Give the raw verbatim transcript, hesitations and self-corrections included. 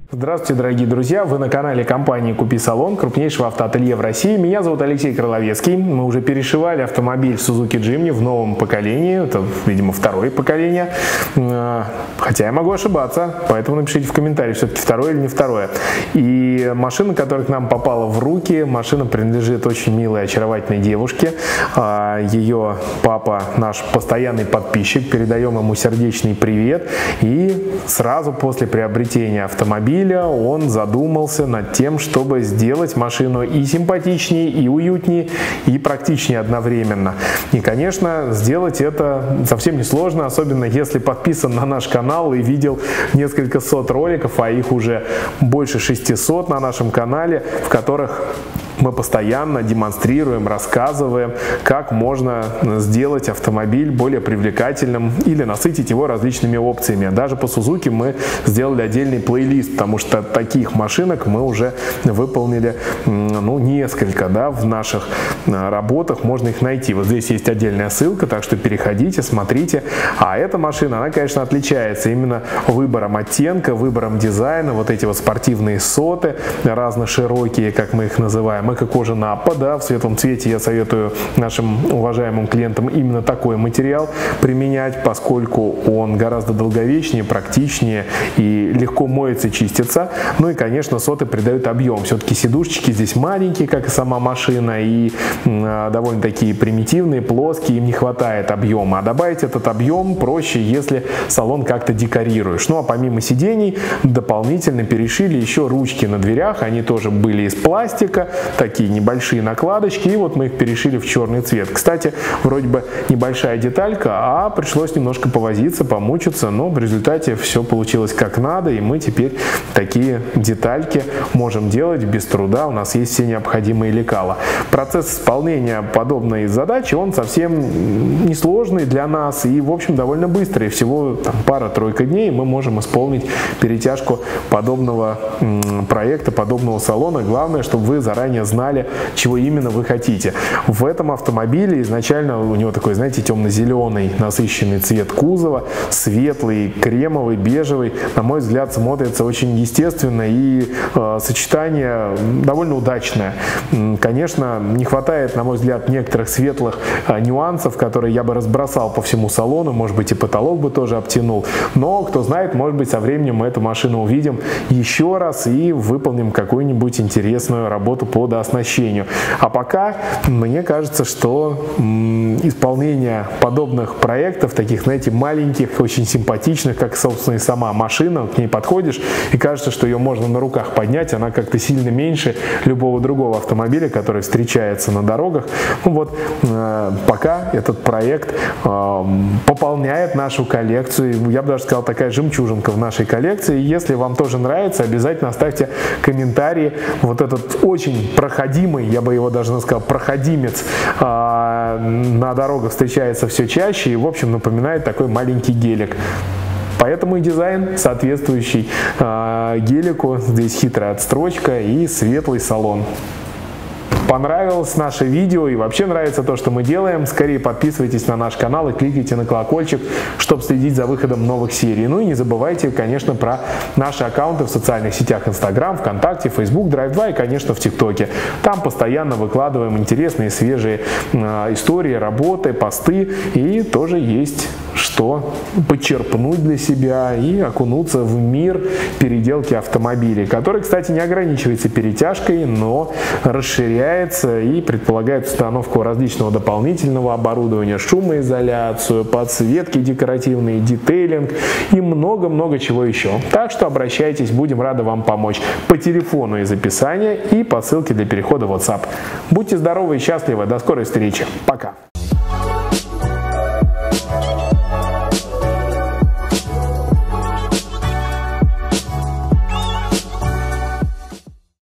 Здравствуйте, дорогие друзья! Вы на канале компании «Купи салон», крупнейшего автоателье в России. Меня зовут Алексей Крыловецкий. Мы уже перешивали автомобиль Suzuki Jimny в новом поколении. Это, видимо, второе поколение. Хотя я могу ошибаться, поэтому напишите в комментариях, все-таки второе или не второе. И машина, которая к нам попала в руки, машина принадлежит очень милой, очаровательной девушке. Ее папа наш постоянный подписчик. Передаем ему сердечный привет. И сразу после приобретения автомобиля он задумался над тем, чтобы сделать машину и симпатичнее, и уютнее, и практичнее одновременно. И, конечно, сделать это совсем несложно, особенно если подписан на наш канал и видел несколько сот роликов, а их уже больше шестисот на нашем канале, в которых мы постоянно демонстрируем, рассказываем, как можно сделать автомобиль более привлекательным или насытить его различными опциями. Даже по Suzuki мы сделали отдельный плейлист, потому что таких машинок мы уже выполнили ну, несколько, да, в наших работах, можно их найти. Вот здесь есть отдельная ссылка, так что переходите, смотрите. А эта машина, она, конечно, отличается именно выбором оттенка, выбором дизайна. Вот эти вот спортивные соты, разно-широкие, как мы их называем, эко-кожа Напа, да, в светлом цвете. Я советую нашим уважаемым клиентам именно такой материал применять, поскольку он гораздо долговечнее, практичнее и легко моется и чистится. Ну и, конечно, соты придают объем. Все-таки сидушечки здесь маленькие, как и сама машина, и э, довольно такие примитивные, плоские, им не хватает объема. А добавить этот объем проще, если салон как-то декорируешь. Ну а помимо сидений дополнительно перешили еще ручки на дверях, они тоже были из пластика, такие небольшие накладочки, и вот мы их перешили в черный цвет. Кстати, вроде бы небольшая деталька, а пришлось немножко повозиться, помучиться, но в результате все получилось как надо, и мы теперь такие детальки можем делать без труда, у нас есть все необходимые лекала. Процесс исполнения подобной задачи, он совсем несложный для нас и, в общем, довольно быстрый. Всего пара-тройка дней мы можем исполнить перетяжку подобного проекта, подобного салона. Главное, чтобы вы заранее знали, чего именно вы хотите. В этом автомобиле изначально у него такой, знаете, темно-зеленый насыщенный цвет кузова, светлый, кремовый, бежевый. На мой взгляд, смотрится очень естественно, и э, сочетание довольно удачное. Конечно, не хватает, на мой взгляд, некоторых светлых э, нюансов, которые я бы разбросал по всему салону, может быть, и потолок бы тоже обтянул. Но, кто знает, может быть, со временем мы эту машину увидим еще раз и выполним какую-нибудь интересную работу по дооснащению. А пока мне кажется, что м, исполнение подобных проектов, таких, знаете, маленьких, очень симпатичных, как, собственно, и сама машина, к ней подходишь и кажется, что ее можно на руках поднять, она как-то сильно меньше любого другого автомобиля, который встречается на дорогах. Ну вот, э, пока этот проект э, пополняет нашу коллекцию, я бы даже сказал, такая жемчужинка в нашей коллекции. И если вам тоже нравится, обязательно оставьте комментарии. Вот этот очень проходимый, я бы его даже сказал, проходимец э, на дорогах встречается все чаще и, в общем, напоминает такой маленький гелик. Поэтому и дизайн соответствующий э, гелику. Здесь хитрая отстрочка и светлый салон. Понравилось наше видео и вообще нравится то, что мы делаем, скорее подписывайтесь на наш канал и кликайте на колокольчик, чтобы следить за выходом новых серий. Ну и не забывайте, конечно, про наши аккаунты в социальных сетях Instagram, ВКонтакте, Facebook, Драйв два и, конечно, в ТикТоке. Там постоянно выкладываем интересные, свежие э, истории, работы, посты, и тоже есть что почерпнуть для себя и окунуться в мир переделки автомобилей, который, кстати, не ограничивается перетяжкой, но расширяется и предполагает установку различного дополнительного оборудования, шумоизоляцию, подсветки декоративные, детейлинг и много-много чего еще. Так что обращайтесь, будем рады вам помочь по телефону из описания и по ссылке для перехода в WhatsApp. Будьте здоровы и счастливы, до скорой встречи, пока!